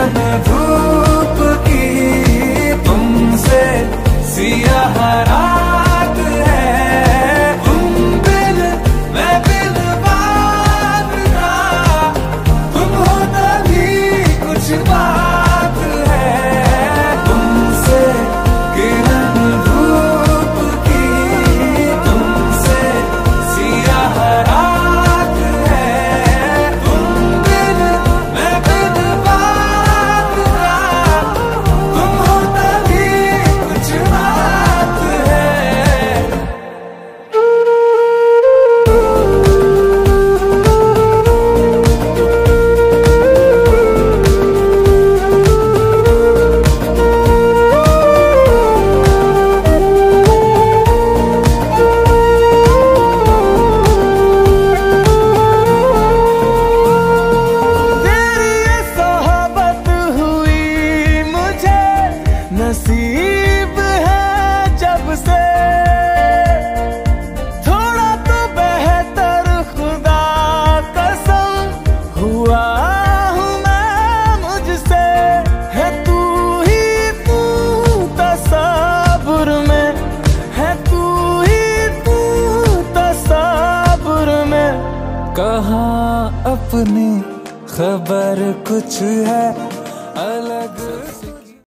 धूप की तुमसे सियाह रात है, तुम बिन मैं बिन बात ना, तुम हो तभी कुछ बात है। तुमसे किरण धूप की तुमसे सियाह रात है, तुम बिन मैं बिन बात ना, तुम हो तभी कुछ बात है। तेरी ये सोहबत हुई मुझे नसीब है जब से, थोड़ा तो बेहतर खुदा कसम हुआ हूँ मैं मुझसे। है तू ही तू तसव्वुर में, है तू ही तू तसव्वुर में। कहाँ अपनी खबर कुछ है